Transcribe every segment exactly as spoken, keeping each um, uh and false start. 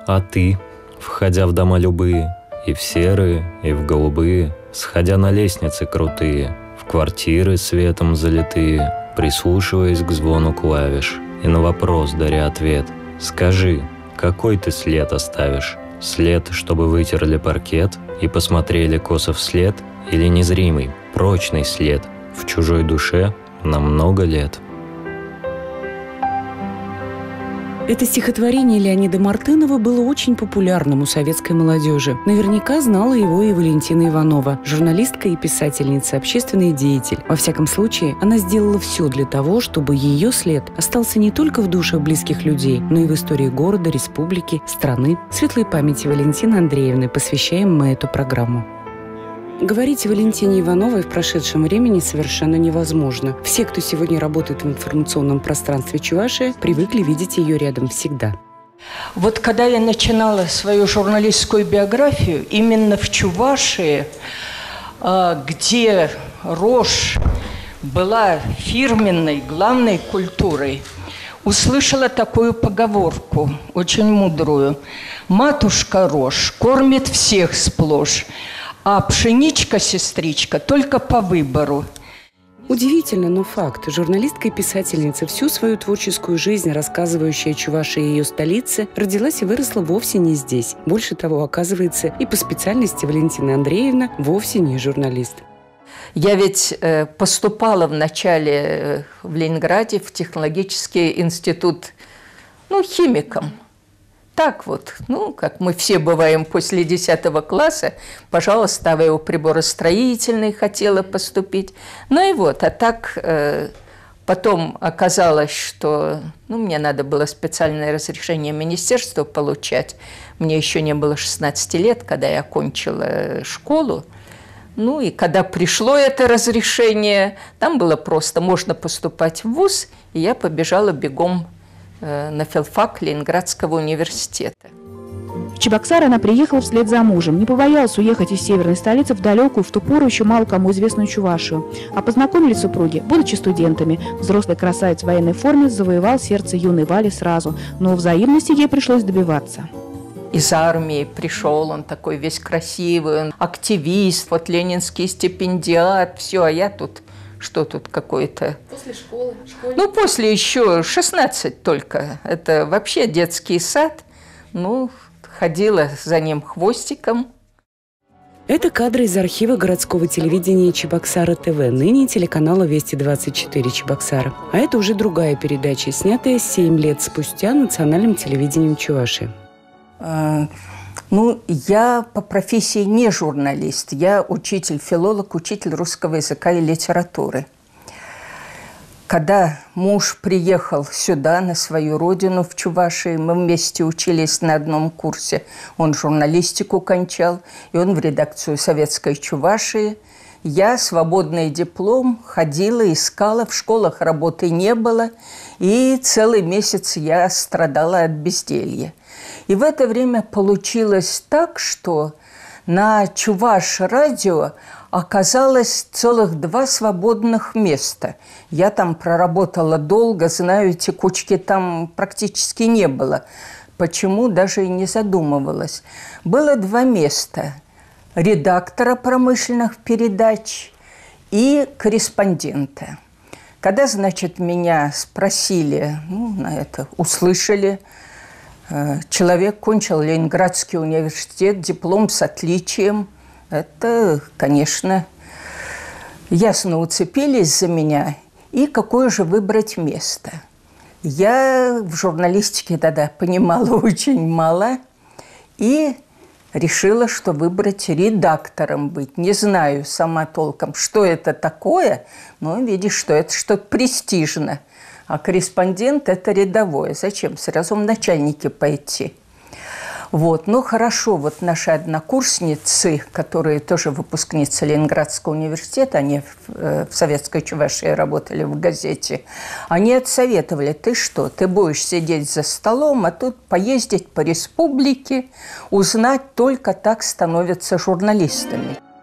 А ты, входя в дома любые, и в серые, и в голубые, сходя на лестницы крутые, в квартиры светом залитые, прислушиваясь к звону клавиш, и на вопрос даря ответ, скажи, какой ты след оставишь? След, чтобы вытерли паркет и посмотрели косо вслед, или незримый, прочный след в чужой душе на много лет? Это стихотворение Леонида Мартынова было очень популярным у советской молодежи. Наверняка знала его и Валентина Иванова, журналистка и писательница, общественный деятель. Во всяком случае, она сделала все для того, чтобы ее след остался не только в душах близких людей, но и в истории города, республики, страны. Светлой памяти Валентины Андреевны посвящаем мы эту программу. Говорить о Валентине Ивановой в прошедшем времени совершенно невозможно. Все, кто сегодня работает в информационном пространстве Чувашии, привыкли видеть ее рядом всегда. Вот когда я начинала свою журналистскую биографию, именно в Чувашии, где рожь была фирменной, главной культурой, услышала такую поговорку, очень мудрую. «Матушка рожь кормит всех сплошь, а пшеничка-сестричка только по выбору». Удивительно, но факт. Журналистка и писательница, всю свою творческую жизнь, рассказывающая о Чувашии и ее столице, родилась и выросла вовсе не здесь. Больше того, оказывается, и по специальности Валентина Андреевна вовсе не журналист. Я ведь э, поступала вначале э, в Ленинграде в технологический институт, ну, химиком. Так вот, ну, как мы все бываем после десятого класса, пожалуйста, я у приборостроительной хотела поступить. Ну и вот, а так э, потом оказалось, что ну, мне надо было специальное разрешение министерства получать. Мне еще не было шестнадцати лет, когда я окончила школу. Ну и когда пришло это разрешение, там было просто, можно поступать в вуз, и я побежала бегом на филфак Ленинградского университета. В Чебоксары она приехала вслед за мужем. Не побоялась уехать из северной столицы в далекую, в ту пору еще мало кому известную Чувашию. А познакомились супруги, будучи студентами. Взрослый красавец в военной форме завоевал сердце юной Вали сразу, но взаимности ей пришлось добиваться. Из армии пришел, он такой весь красивый, он активист, вот ленинский стипендиат, все, а я тут... Что тут какое-то? После школы? Школьник? Ну, после еще шестнадцать только. Это вообще детский сад. Ну, ходила за ним хвостиком. Это кадры из архива городского телевидения Чебоксары ТВ, ныне телеканала Вести двадцать четыре Чебоксары. А это уже другая передача, снятая семь лет спустя национальным телевидением Чувашии. А, ну, я по профессии не журналист. Я учитель-филолог, учитель русского языка и литературы. Когда муж приехал сюда, на свою родину, в Чувашии, мы вместе учились на одном курсе. Он журналистику кончал, и он в редакцию «Советской Чувашии». Я, свободный диплом, ходила, искала, в школах работы не было, и целый месяц я страдала от безделья. И в это время получилось так, что на Чуваш-радио оказалось целых два свободных места. Я там проработала долго, знаю, текучки там практически не было. Почему, даже и не задумывалась. Было два места. Редактора промышленных передач и корреспондента. Когда, значит, меня спросили, ну, на это услышали, человек кончил Ленинградский университет, диплом с отличием. Это, конечно, ясно уцепились за меня. И какое же выбрать место? Я в журналистике тогда понимала очень мало. И решила, что выбрать редактором быть. Не знаю сама толком, что это такое, но видишь, что это что-то престижное. А корреспондент – это рядовое. Зачем? Сразу в начальники пойти. Вот. Ну, хорошо, вот наши однокурсницы, которые тоже выпускницы Ленинградского университета, они в, в Советской Чувашии работали в газете, они отсоветовали: ты что, ты будешь сидеть за столом, а тут поездить по республике, узнать, только так становятся журналистами. И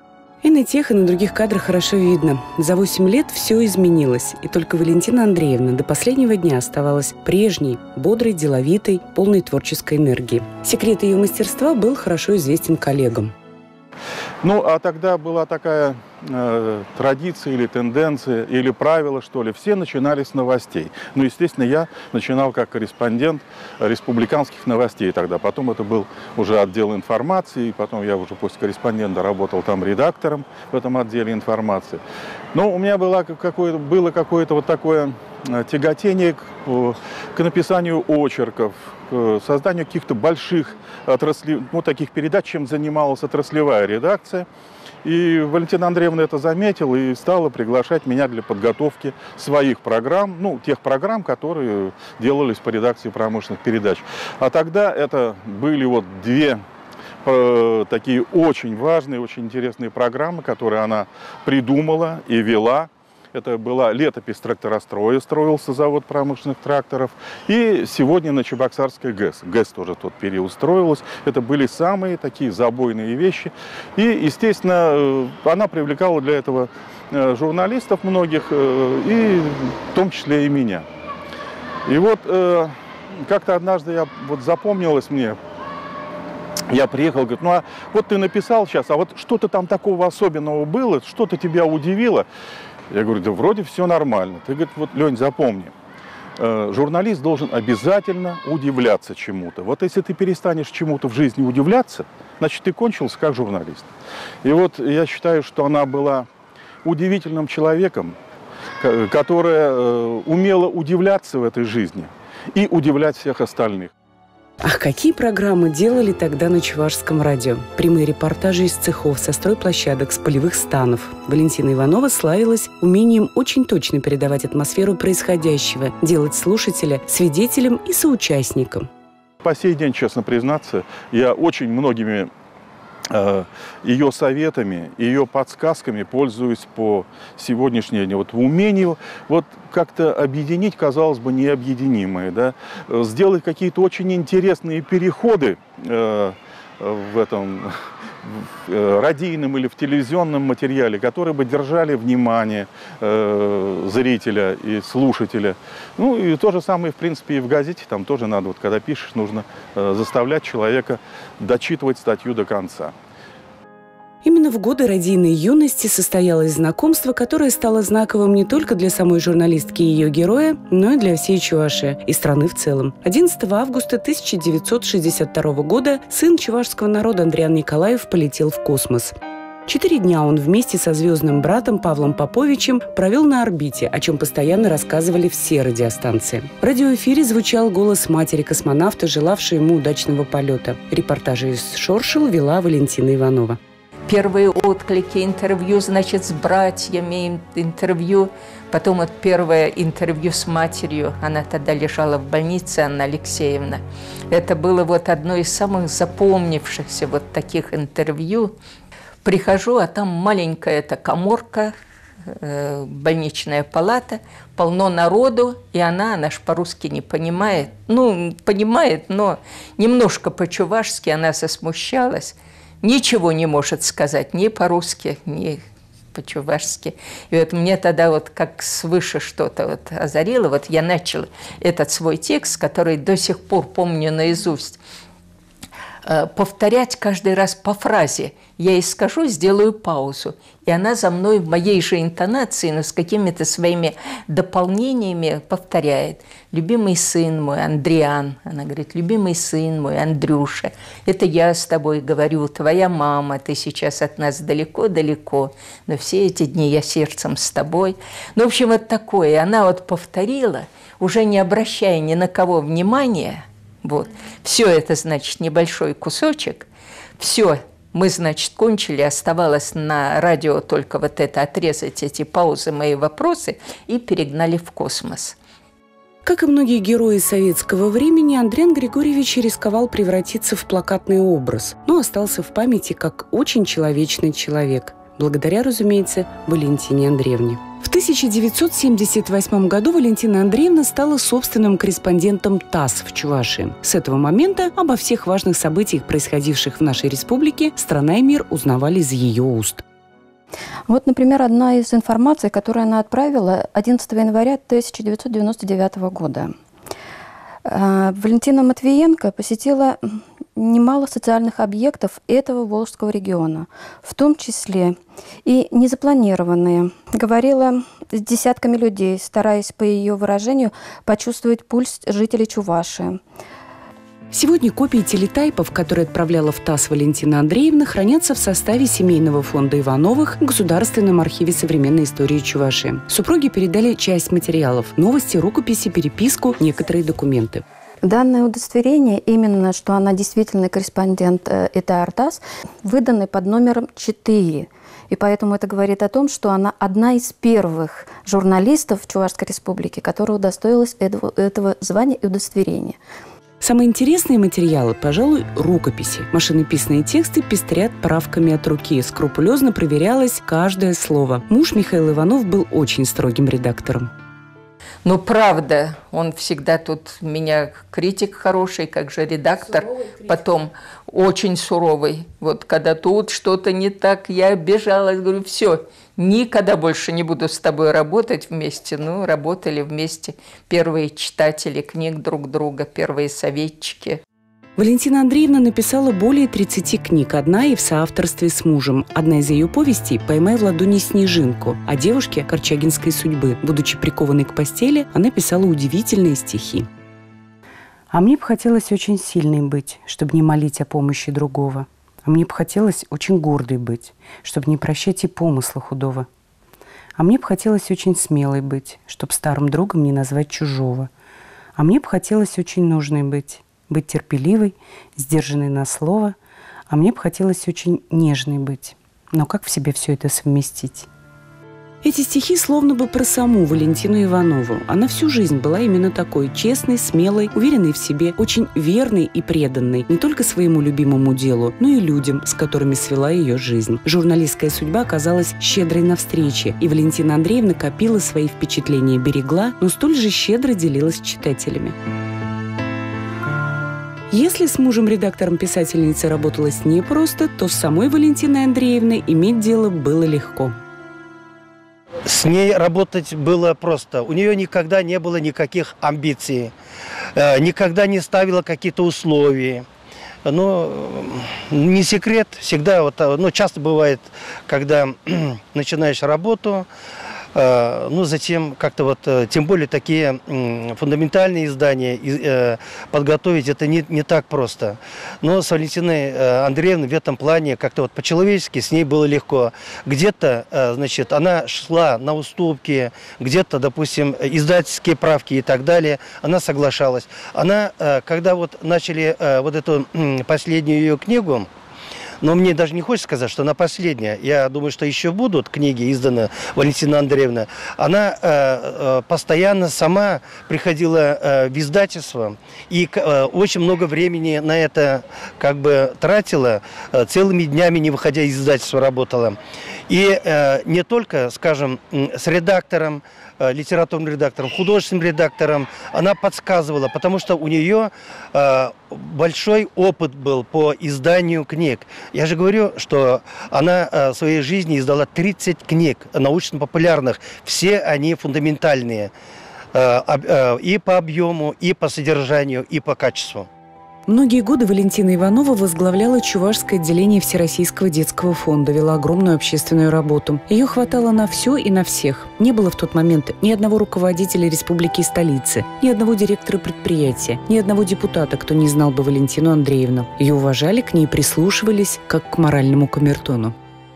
И на тех, и на других кадрах хорошо видно. За восемь лет все изменилось, и только Валентина Андреевна до последнего дня оставалась прежней, бодрой, деловитой, полной творческой энергии. Секрет ее мастерства был хорошо известен коллегам. Ну, а тогда была такая э, традиция или тенденция, или правило, что ли. Все начинали с новостей. Ну, естественно, я начинал как корреспондент республиканских новостей тогда. Потом это был уже отдел информации, потом я уже после корреспондента работал там редактором в этом отделе информации. Но у меня было какое-то, было какое-то вот такое тяготение к, к написанию очерков, к созданию каких-то больших отраслей, ну, таких передач, чем занималась отраслевая редакция. И Валентина Андреевна это заметила и стала приглашать меня для подготовки своих программ, ну, тех программ, которые делались по редакции промышленных передач. А тогда это были вот две э, такие очень важные, очень интересные программы, которые она придумала и вела. Это была летопись тракторостроя, строился завод промышленных тракторов. И сегодня на Чебоксарской ГЭС. ГЭС тоже в тот период строилась. Это были самые такие забойные вещи. И, естественно, она привлекала для этого журналистов многих, и в том числе и меня. И вот как-то однажды я, вот запомнилось мне, я приехал, говорит, ну а вот ты написал сейчас, а вот что-то там такого особенного было, что-то тебя удивило? Я говорю, да вроде все нормально. Ты, говорит, вот, Лень, запомни, э, журналист должен обязательно удивляться чему-то. Вот если ты перестанешь чему-то в жизни удивляться, значит, ты кончился как журналист. И вот я считаю, что она была удивительным человеком, которая э, умела удивляться в этой жизни и удивлять всех остальных. Ах, какие программы делали тогда на Чувашском радио. Прямые репортажи из цехов, со стройплощадок, с полевых станов. Валентина Иванова славилась умением очень точно передавать атмосферу происходящего, делать слушателя свидетелем и соучастником. По сей день, честно признаться, я очень многими э, ее советами, ее подсказками пользуюсь по сегодняшней день. Вот умению вот как-то объединить, казалось бы, необъединимое, да? Сделать какие-то очень интересные переходы э, в этом в радийном или в телевизионном материале, которые бы держали внимание э, зрителя и слушателя. Ну и то же самое, в принципе, и в газете. Там тоже надо, вот когда пишешь, нужно э, заставлять человека дочитывать статью до конца. Именно в годы радийной юности состоялось знакомство, которое стало знаковым не только для самой журналистки и ее героя, но и для всей Чувашии и страны в целом. одиннадцатого августа тысяча девятьсот шестьдесят второго года сын чувашского народа Андриан Николаев полетел в космос. Четыре дня он вместе со звездным братом Павлом Поповичем провел на орбите, о чем постоянно рассказывали все радиостанции. В радиоэфире звучал голос матери космонавта, желавшей ему удачного полета. Репортажи из Шоршил вела Валентина Иванова. Первые отклики, интервью, значит, с братьями, интервью. Потом вот первое интервью с матерью. Она тогда лежала в больнице, Анна Алексеевна. Это было вот одно из самых запомнившихся вот таких интервью. Прихожу, а там маленькая эта каморка, э, больничная палата, полно народу, и она, она ж по-русски не понимает. Ну, понимает, но немножко по-чувашски она засмущалась. Ничего не может сказать ни по-русски, ни по-чувашски. И вот мне тогда вот как свыше что-то вот озарило. Вот я начала этот свой текст, который до сих пор помню наизусть, повторять каждый раз по фразе. Я ей скажу, сделаю паузу. И она за мной в моей же интонации, но с какими-то своими дополнениями повторяет. «Любимый сын мой, Андриан». Она говорит, «Любимый сын мой, Андрюша, это я с тобой говорю, твоя мама, ты сейчас от нас далеко-далеко, но все эти дни я сердцем с тобой». Ну, в общем, вот такое. И она вот повторила, уже не обращая ни на кого внимания. Вот. Все это, значит, небольшой кусочек. Все, мы, значит, кончили. Оставалось на радио только вот это отрезать, эти паузы, мои вопросы, и перегнали в космос. Как и многие герои советского времени, Андриан Григорьевич рисковал превратиться в плакатный образ, но остался в памяти как очень человечный человек. Благодаря, разумеется, Валентине Андреевне. В тысяча девятьсот семьдесят восьмом году Валентина Андреевна стала собственным корреспондентом ТАСС в Чувашии. С этого момента обо всех важных событиях, происходивших в нашей республике, страна и мир узнавали из ее уст. Вот, например, одна из информаций, которую она отправила одиннадцатого января тысяча девятьсот девяносто девятого года. Валентина Матвиенко посетила немало социальных объектов этого Волжского региона, в том числе и незапланированные. Говорила с десятками людей, стараясь, по ее выражению, почувствовать пульс жителей Чувашии. Сегодня копии телетайпов, которые отправляла в ТАСС Валентина Андреевна, хранятся в составе Семейного фонда Ивановых в Государственном архиве современной истории Чувашии. Супруги передали часть материалов – новости, рукописи, переписку, некоторые документы. Данное удостоверение, именно что она действительно корреспондент ИТАР ТАСС, выданы под номером четыре. И поэтому это говорит о том, что она одна из первых журналистов Чувашской республики, которая удостоилась этого, этого звания и удостоверения. Самые интересные материалы, пожалуй, рукописи. Машинописные тексты пестрят правками от руки. Скрупулезно проверялось каждое слово. Муж Михаил Иванов был очень строгим редактором. Ну, правда, он всегда тут меня критик хороший, как же редактор, потом очень суровый. Вот когда тут что-то не так, я обижалась, говорю, все, никогда больше не буду с тобой работать вместе. Ну, работали вместе первые читатели книг друг друга, первые советчики. Валентина Андреевна написала более тридцати книг, одна и в соавторстве с мужем. Одна из ее повестей «Поймай в ладони снежинку» о девушке корчагинской судьбы. Будучи прикованной к постели, она писала удивительные стихи. «А мне бы хотелось очень сильной быть, чтобы не молить о помощи другого. А мне бы хотелось очень гордой быть, чтобы не прощать и помысла худого. А мне бы хотелось очень смелой быть, чтобы старым другом не назвать чужого. А мне бы хотелось очень нужной быть, быть терпеливой, сдержанной на слово, а мне бы хотелось очень нежной быть. Но как в себе все это совместить?» Эти стихи словно бы про саму Валентину Иванову. Она всю жизнь была именно такой – честной, смелой, уверенной в себе, очень верной и преданной не только своему любимому делу, но и людям, с которыми свела ее жизнь. Журналистская судьба оказалась щедрой на встрече, и Валентина Андреевна копила свои впечатления, берегла, но столь же щедро делилась с читателями. Если с мужем-редактором писательницы работалось непросто, то с самой Валентиной Андреевной иметь дело было легко. С ней работать было просто. У нее никогда не было никаких амбиций, никогда не ставила какие-то условия. Но не секрет, всегда, вот, ну, часто бывает, когда начинаешь работу, ну, затем как-то вот, тем более такие фундаментальные издания подготовить, это не, не так просто. Но с Валентиной Андреевной в этом плане как-то вот по-человечески с ней было легко. Где-то, значит, она шла на уступки, где-то, допустим, издательские правки и так далее, она соглашалась. Она, когда вот начали вот эту последнюю ее книгу, но мне даже не хочется сказать, что она последняя. Я думаю, что еще будут книги изданы Валентина Андреевна. Она э, постоянно сама приходила э, в издательство и э, очень много времени на это как бы тратила, э, целыми днями, не выходя из издательства, работала. И э, не только, скажем, с редактором, э, литературным редактором, художественным редактором она подсказывала, потому что у нее э, большой опыт был по изданию книг. Я же говорю, что она э, в своей жизни издала тридцать книг научно-популярных. Все они фундаментальные э, э, и по объему, и по содержанию, и по качеству. Многие годы Валентина Иванова возглавляла Чувашское отделение Всероссийского детского фонда, вела огромную общественную работу. Ее хватало на все и на всех. Не было в тот момент ни одного руководителя республики и столицы, ни одного директора предприятия, ни одного депутата, кто не знал бы Валентину Андреевну. Ее уважали, к ней прислушивались, как к моральному камертону.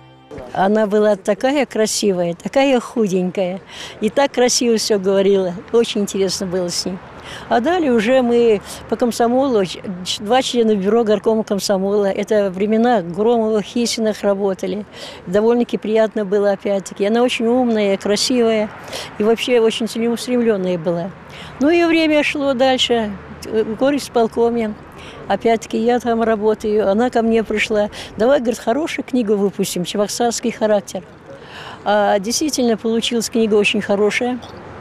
Она была такая красивая, такая худенькая, и так красиво все говорила. Очень интересно было с ней. А далее уже мы по комсомолу, два члена бюро горкома комсомола, это времена Громовых, Хисиных работали. Довольно-таки приятно было опять-таки. Она очень умная, красивая и вообще очень целеустремленная была. Ну и время шло дальше, в горисполкоме. Опять-таки я там работаю, она ко мне пришла. Давай, говорит, хорошую книгу выпустим, чебоксарский характер. А действительно, получилась книга очень хорошая.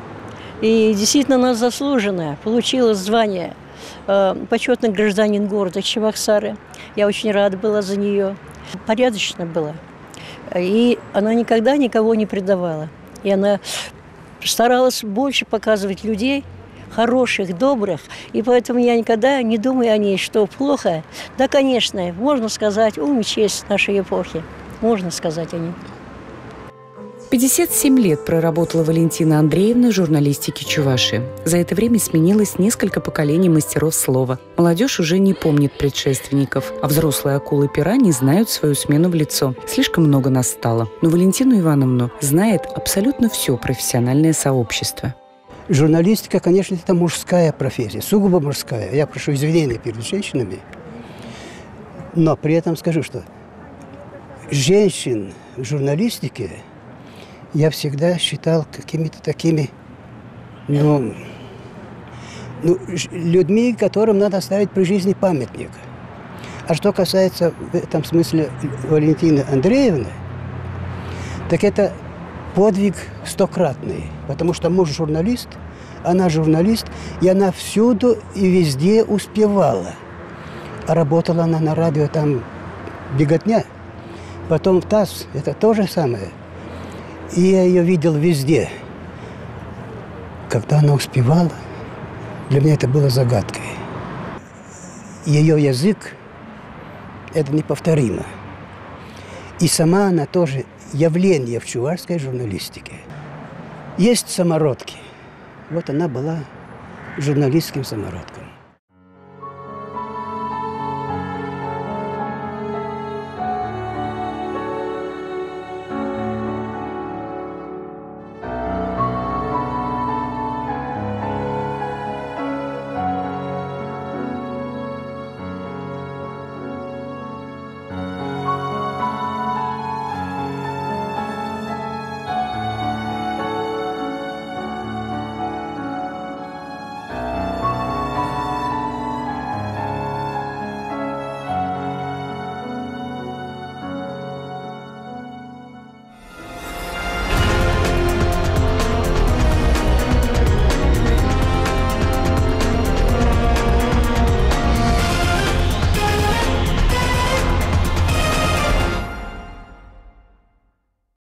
И действительно она заслуженная. Получила звание э, почетный гражданин города Чебоксары. Я очень рада была за нее. Порядочно была. И она никогда никого не предавала. И она старалась больше показывать людей, хороших, добрых. И поэтому я никогда не думаю о ней, что плохо. Да, конечно, можно сказать, ум и честь нашей эпохи. Можно сказать о ней. пятьдесят семь лет проработала Валентина Андреевна в журналистике Чувашии. За это время сменилось несколько поколений мастеров слова. Молодежь уже не помнит предшественников, а взрослые акулы пера не знают свою смену в лицо. Слишком много нас стало. Но Валентину Ивановну знает абсолютно все профессиональное сообщество. Журналистика, конечно, это мужская профессия, сугубо мужская. Я прошу извинения перед женщинами, но при этом скажу, что женщин в журналистике я всегда считал какими-то такими, ну, ну, людьми, которым надо оставить при жизни памятник. А что касается в этом смысле Валентины Андреевны, так это подвиг стократный, потому что муж журналист, она журналист, и она всюду и везде успевала. А работала она на радио, там беготня, потом ТАСС, это то же самое. И я ее видел везде. Когда она успевала, для меня это было загадкой. Ее язык – это неповторимо. И сама она тоже явление в чувашской журналистике. Есть самородки. Вот она была журналистским самородком.